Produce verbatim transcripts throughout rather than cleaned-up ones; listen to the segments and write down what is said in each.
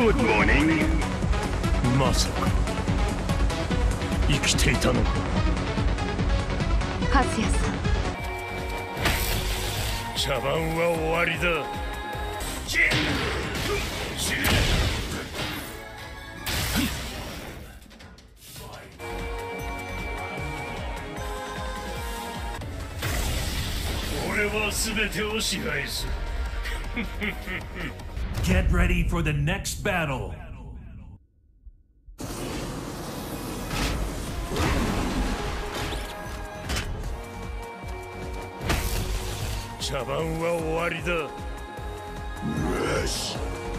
Good morning. まさか生きていたのか。 カズヤさん、 茶番は終わりだ。俺は全てを支配する。 Get ready for the next battle. 茶番は終わりだ。よし。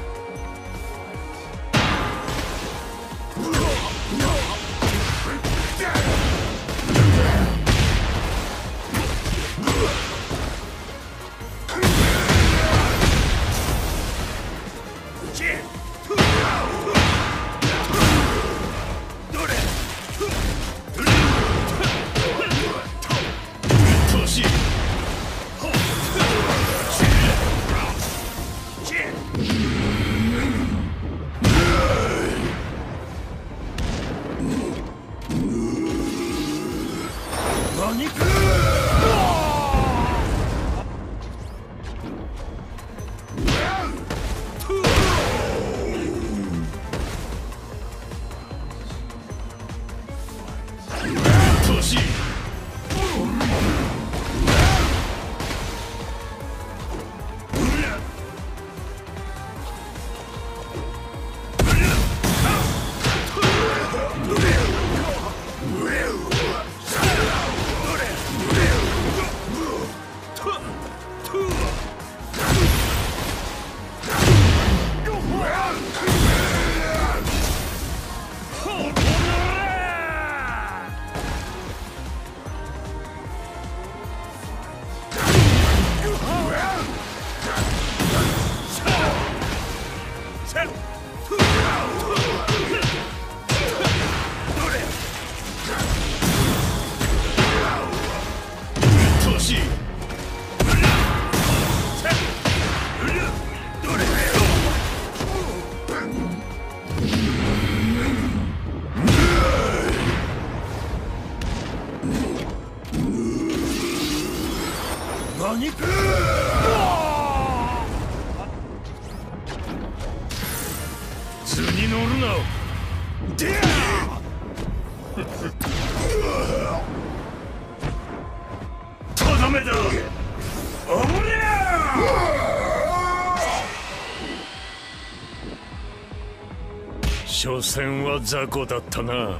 図に乗るな。とどめだ。おりゃ所詮は雑魚だったな。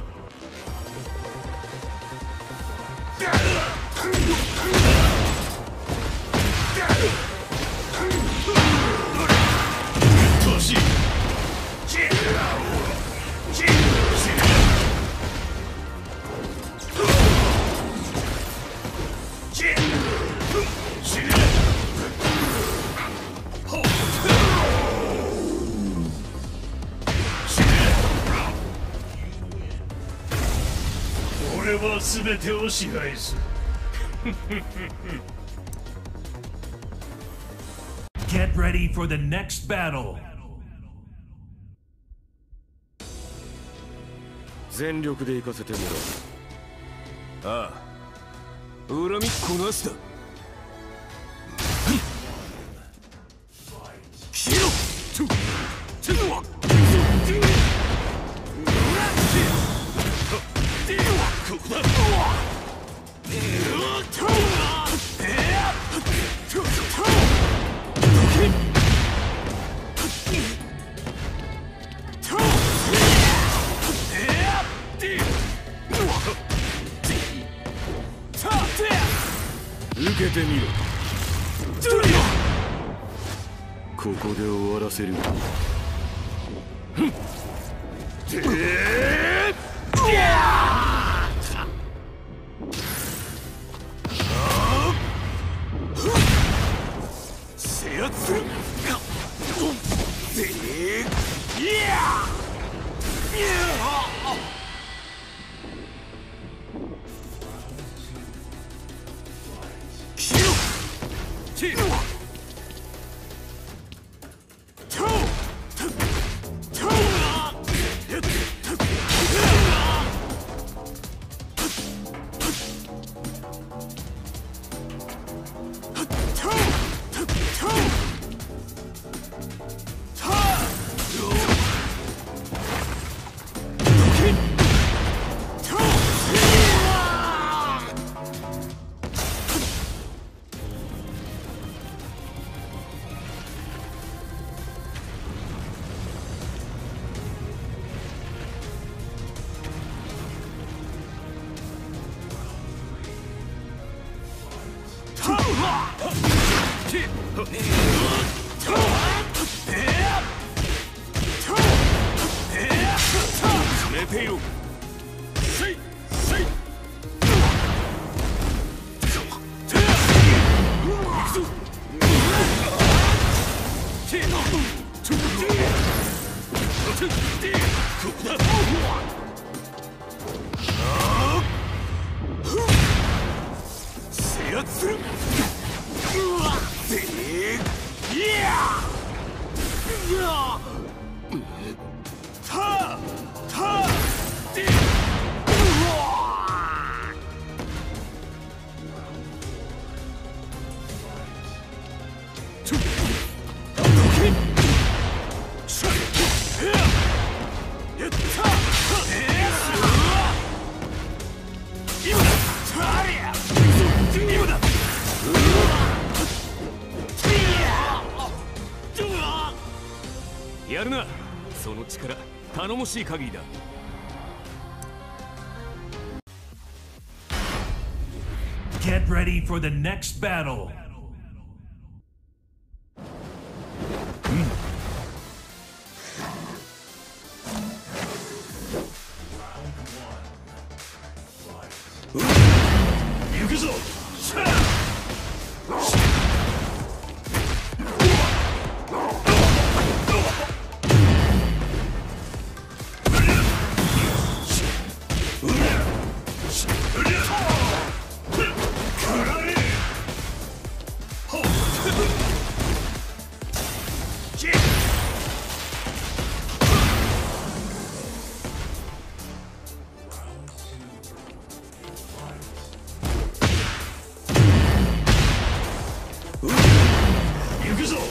俺は全てを支配する。 Get ready for the next battle. 全力で行かせてもらう。ああ、恨みこなすだ。キロトゥトゥワ受けてみろ。ここで終わらせる。制圧する。キロめていろ。せいせい。制圧する。やるな、その力頼もしい限りだ。 Get ready for the next battle. 行くぞ。行くぞ。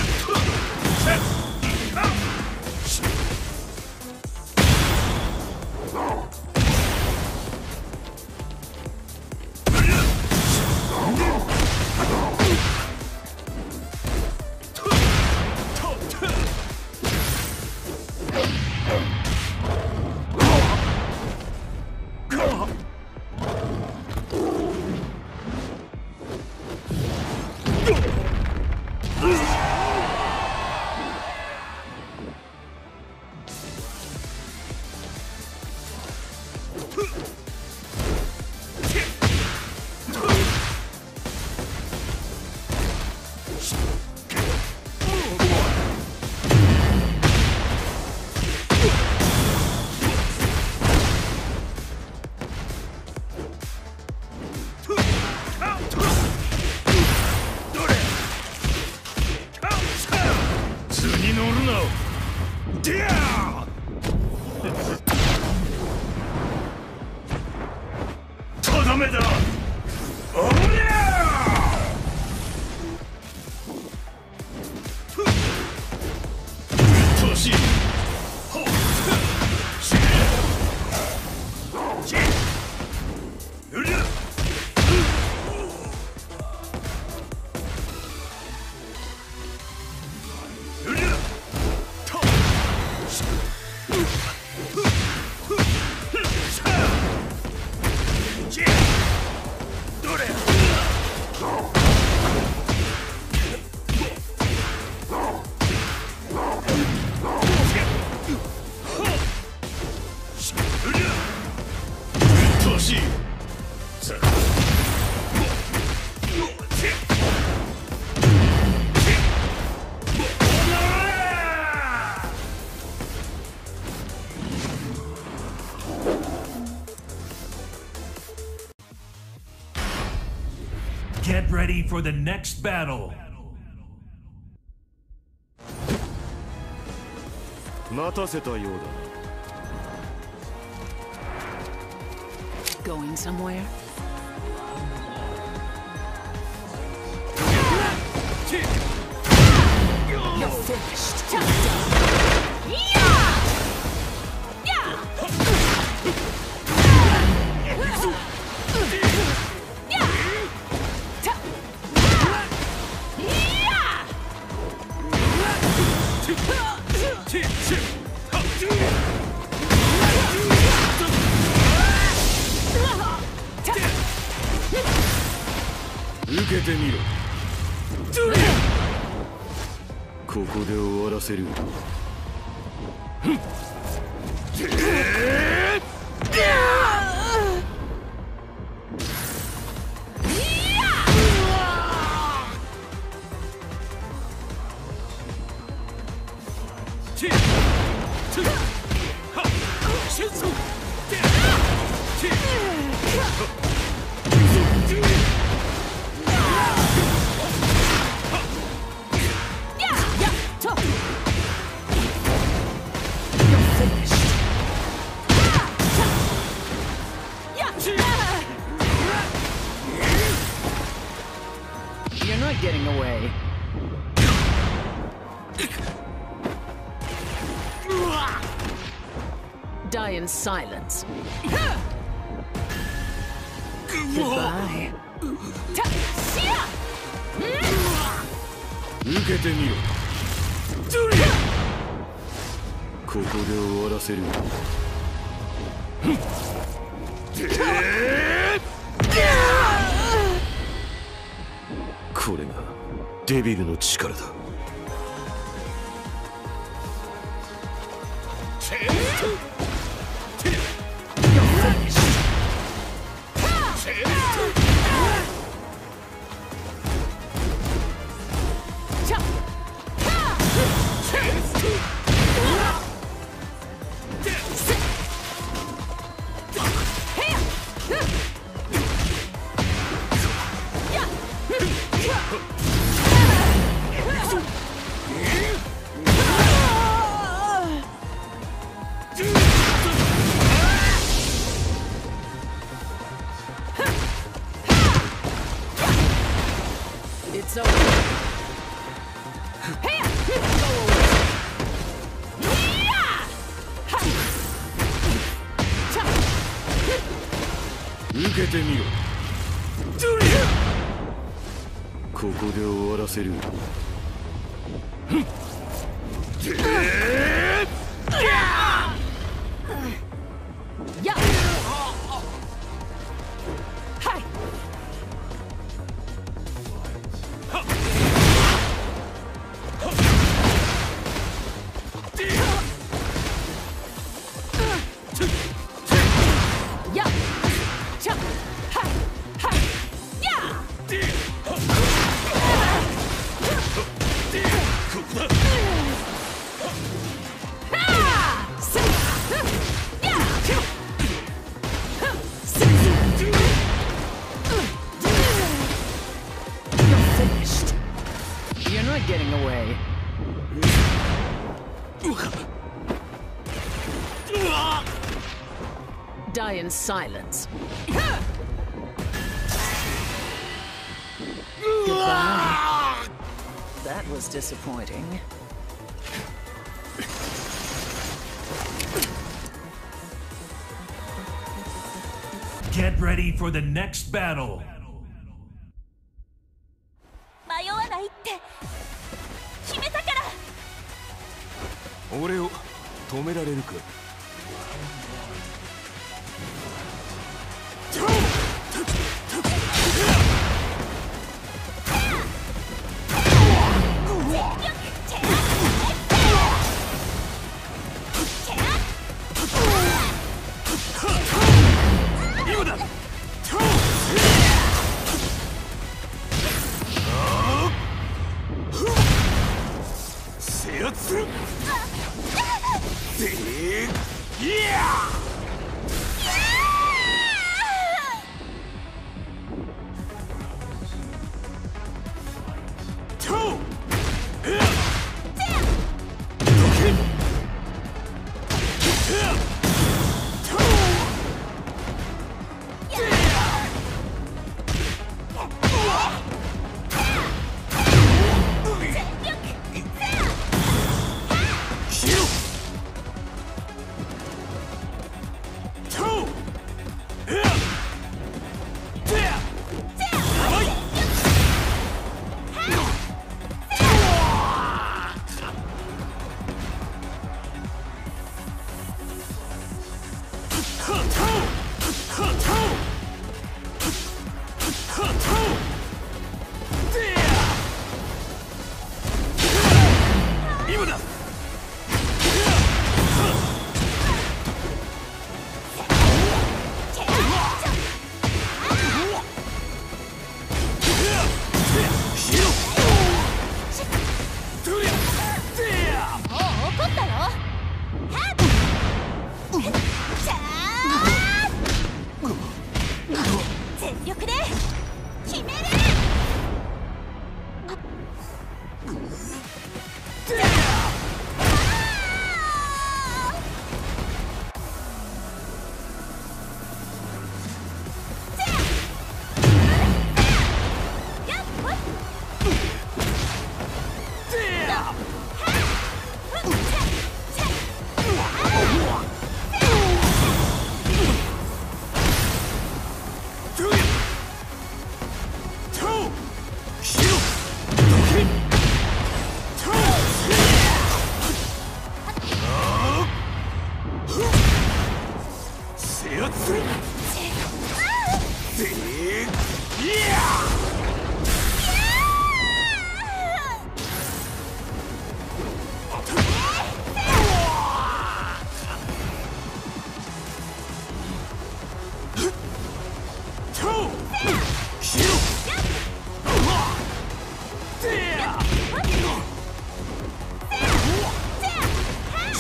とどめだ。おりゃうっとうしい。ほっしげしうりゃうりゃとどれ Get ready for the next battle. 待たせたようだ。 Going somewhere? You're finished. Look at me. ここで終わらせる。 You're not getting away. Die in silence. Goodbye. 受けてみろ。ここで終わらせる。これがデビルの力だ。 It's over. Hey! Go 受けてみろ。ここで終わらせる。 やっ。はい。You're not getting away. Die in silence. Goodbye. That was disappointing. Get ready for the next battle. 迷わないって決めたから。 俺を止められるか。今だ。制圧する。いや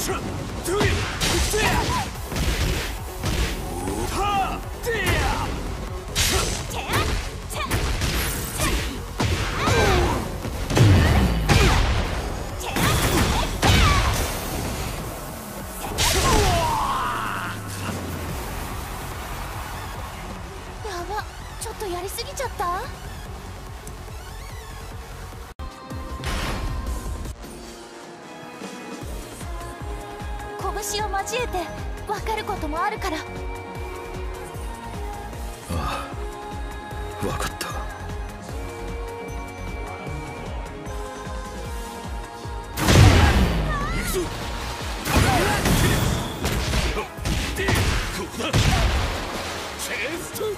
ちょっとやりすぎちゃった。拳を交えて分かることもあるから。 ああ、分かった。行くぞ。ここだ。チェスト。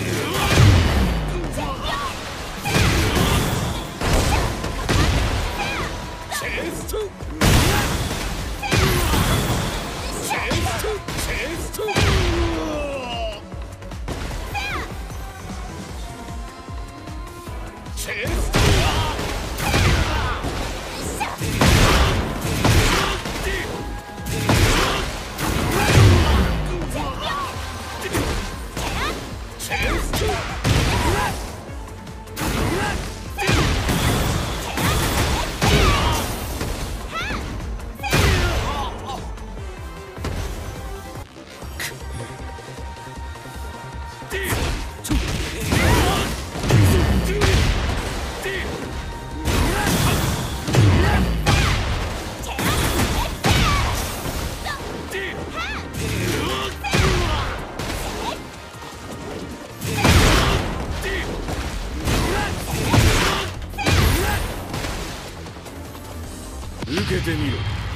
受けてみろ。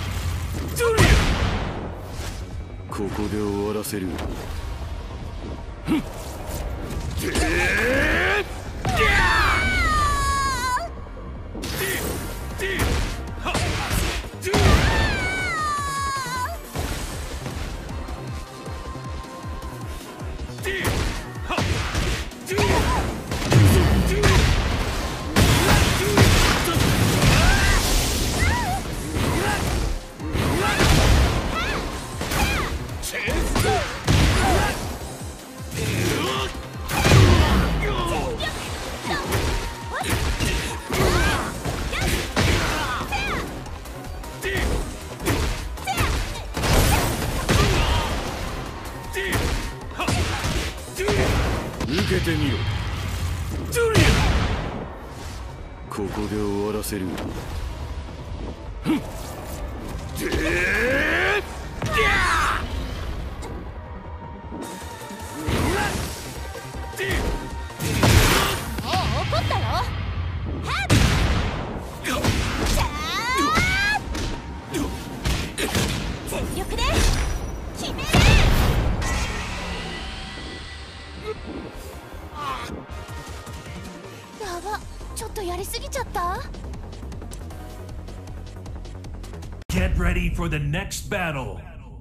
ここで終わらせる。受けてみろ。ここで終わらせる。 ちょっとやりすぎちゃった。 Get ready for the next battle.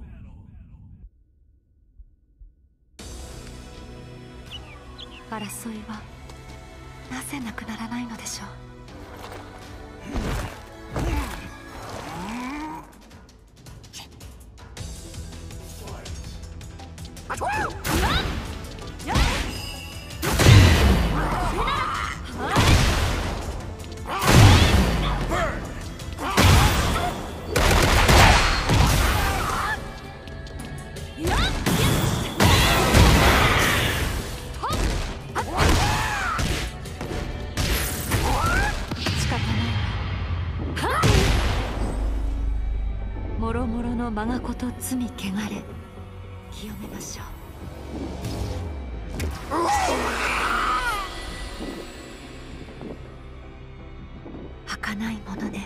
争いはなぜなくならないのでしょう。もろもろの我がこと罪汚れ清めましょう。儚いものね。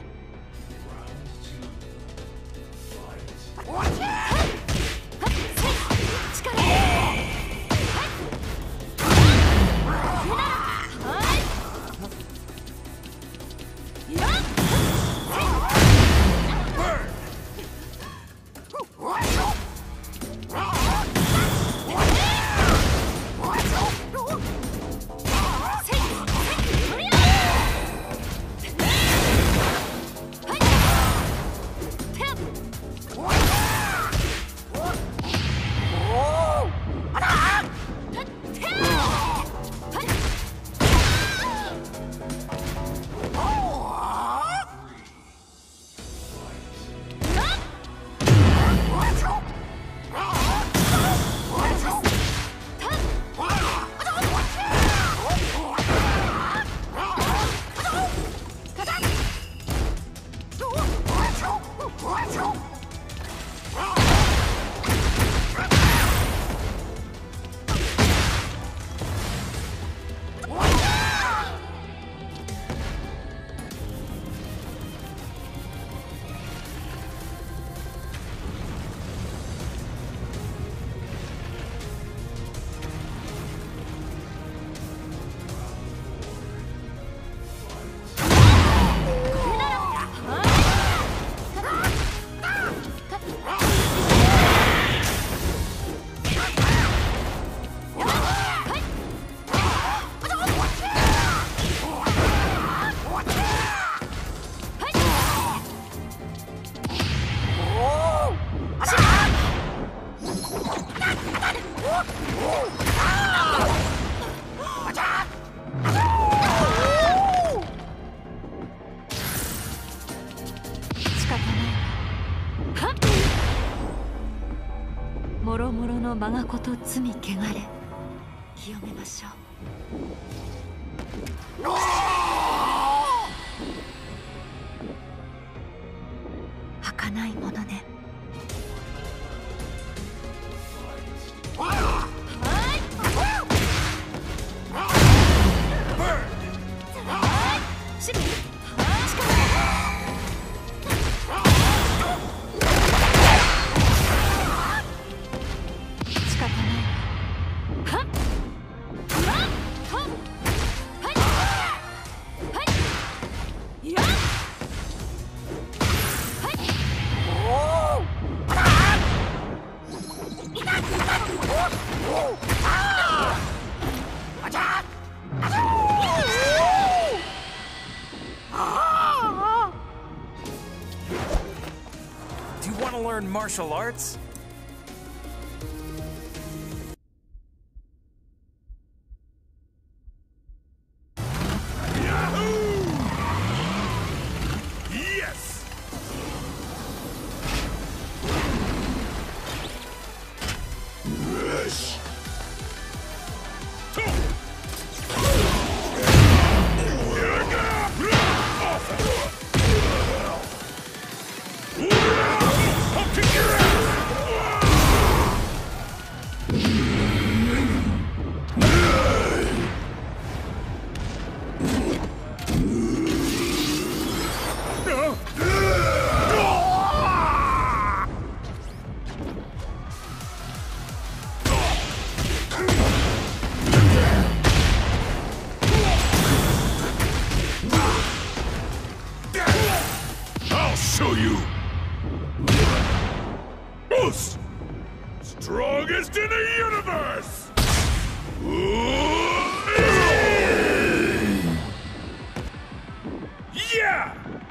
もろもろの我がこと罪汚れ清めましょう。儚いものね。 Do you want to learn martial arts? Show you! Most strongest in the universe! Yeah!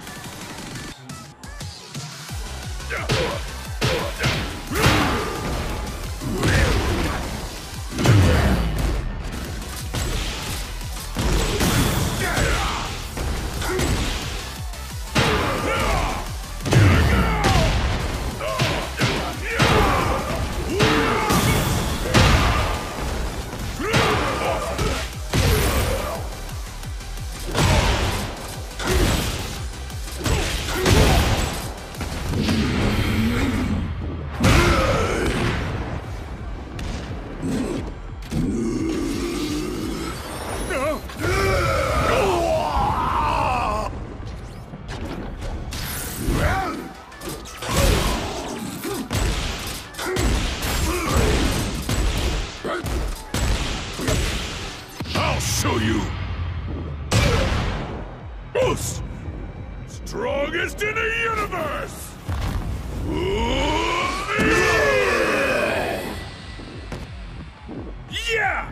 I'll show you! Most strongest in the universe! Yeah!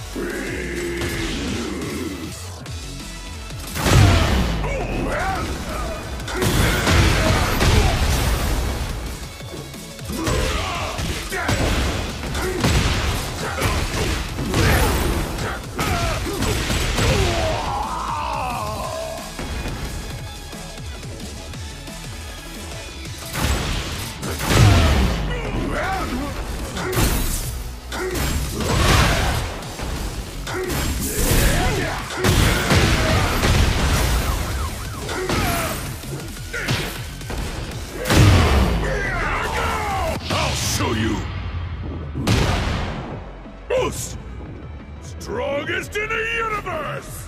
Most strongest in the universe!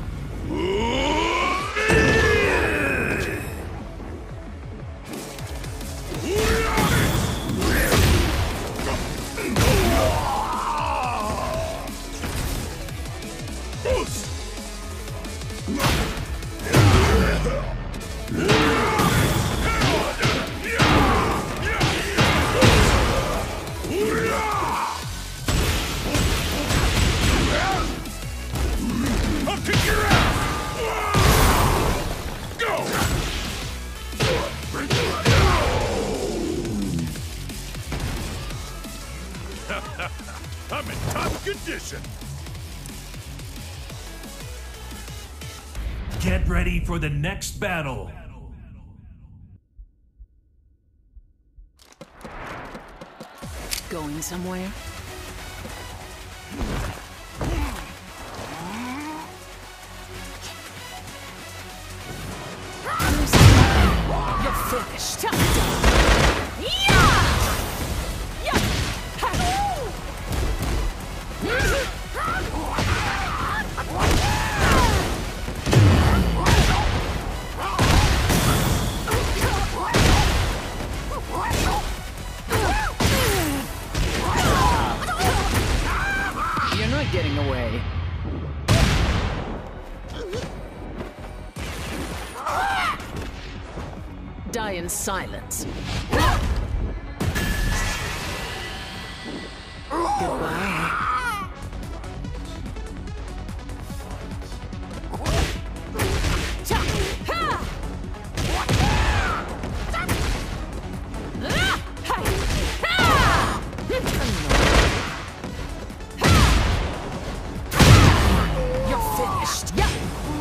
I'll kick your ass! Go! I'm in top condition! Get ready for the next battle. Going somewhere? You're finished. You're not getting away. Die in silence. Goodbye. You're finished. Yeah.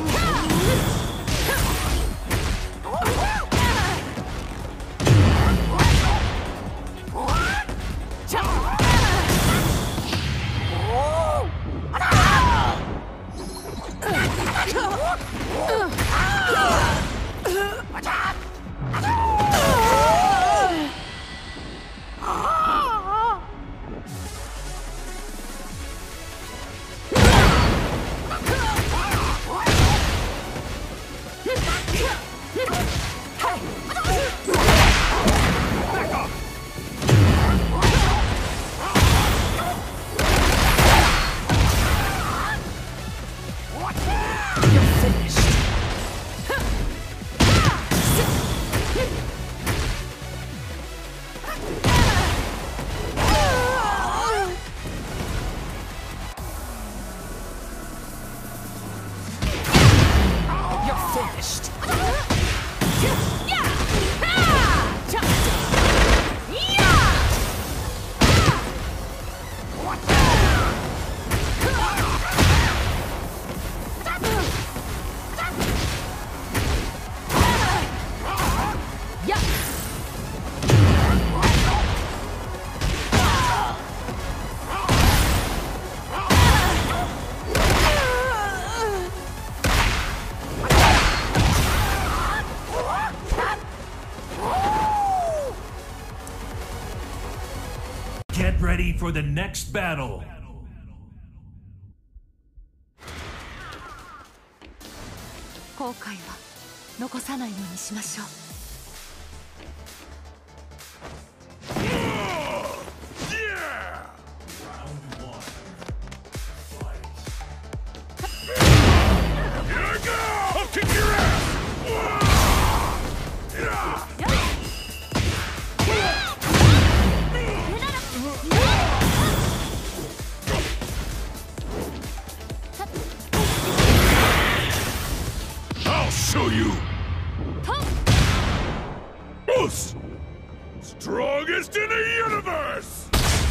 Get ready for the next battle. 後悔は残さないようにしましょう。 Show you! Most strongest in the universe!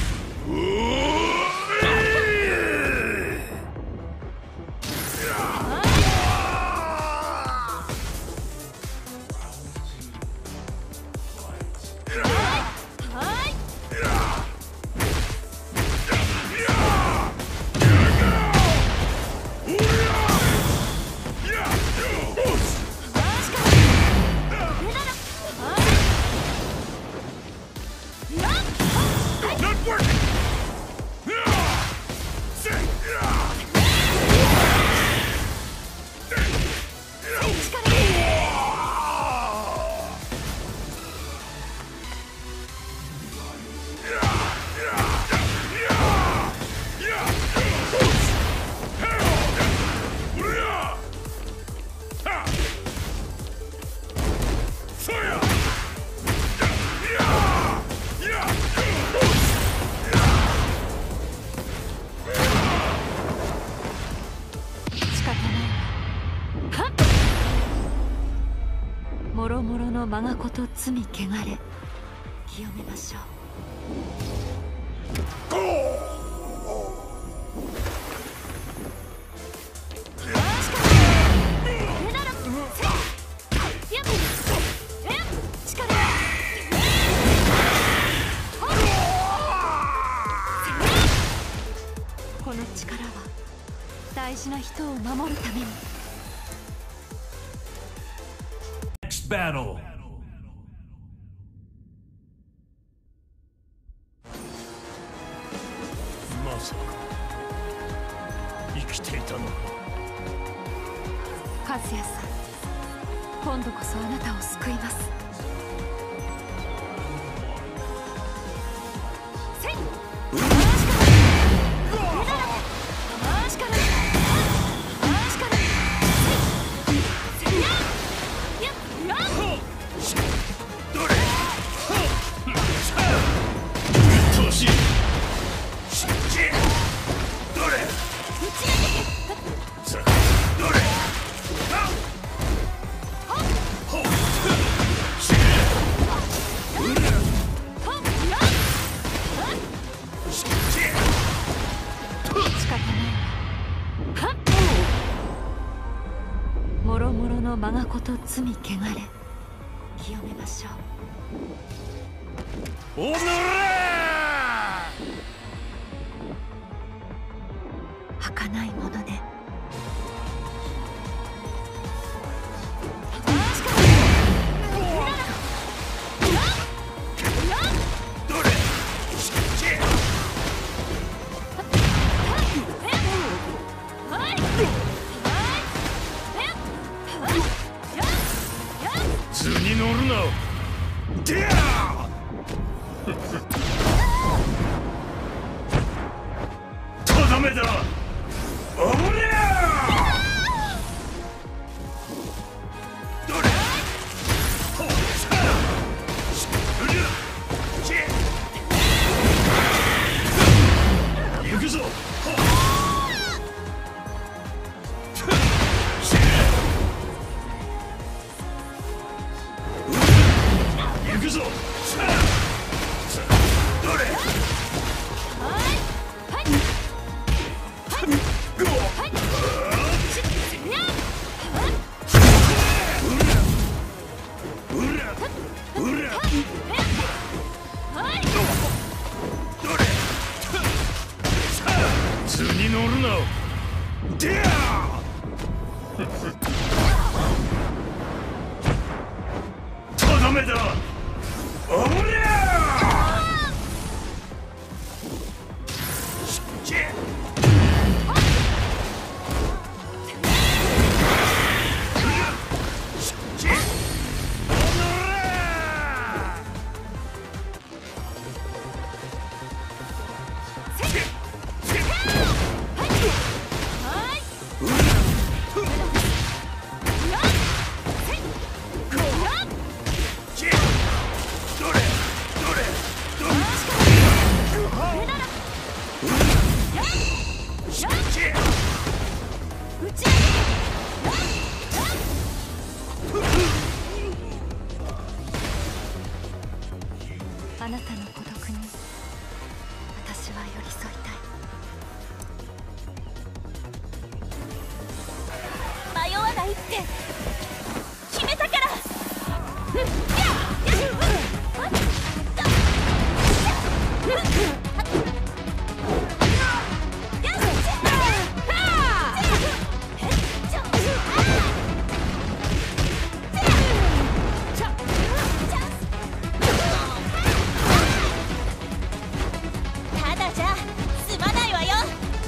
もろもろの我がこと罪汚れ清めましょう。 大事な人を守るために。 Next battle. まさか生きていたのか。 和也さん、今度こそあなたを救います。せい回しから回しからせいやややどれうっとうしい。信じどれ打ち上げてさどれほっしうらほっや信じ仕方ないはっもろもろのまがこと罪汚れ清めましょう。 おのれ儚いものね。 どれ信じ図に乗るな。でやとどめだ。おりゃどれほっしゃしうりゃし行くぞ。ほっし行くぞ。さあどれ図に乗るな。でやとどめだ。おりゃ信じ信じおのれどれどれどれ信じあなたの孤独に私は寄り添いたい。 迷わないって決めたから。ただじゃ済まないわよ。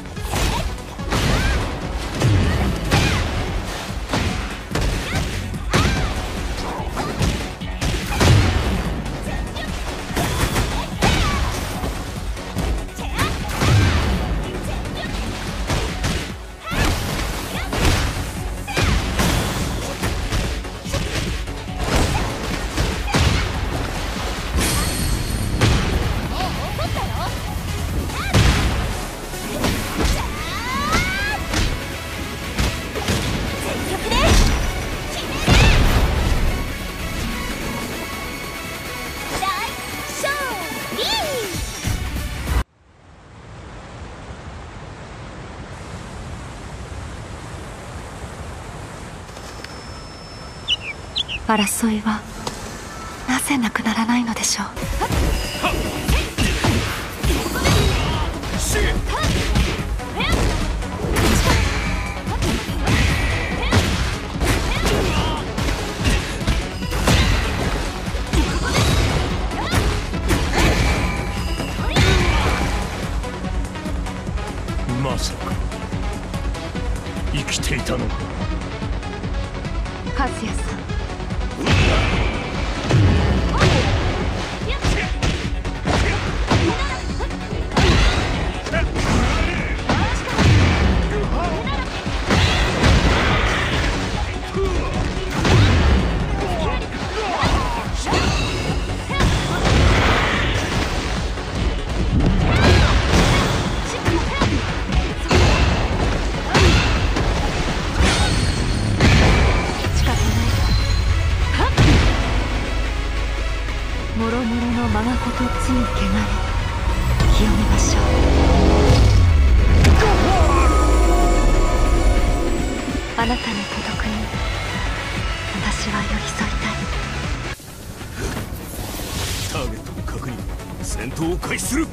争いはなぜなくならないのでしょう。 しまさか生きていたのか。 和也さん。もろもろのままことつい汚れ清めましょう。あなたの孤独に私は寄り添いたい。 ターゲットの確認、戦闘を開始する。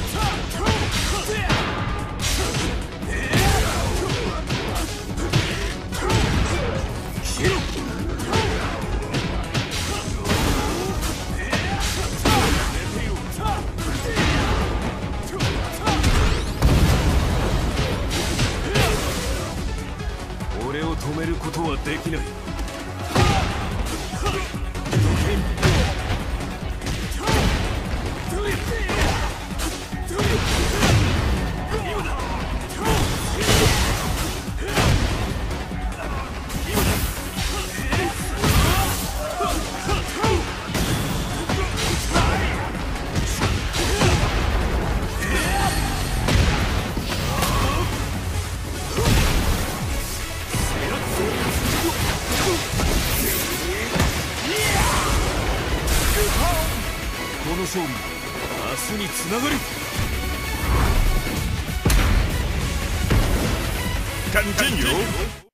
俺を止めることはできない。この勝利、明日につながる。 Continue.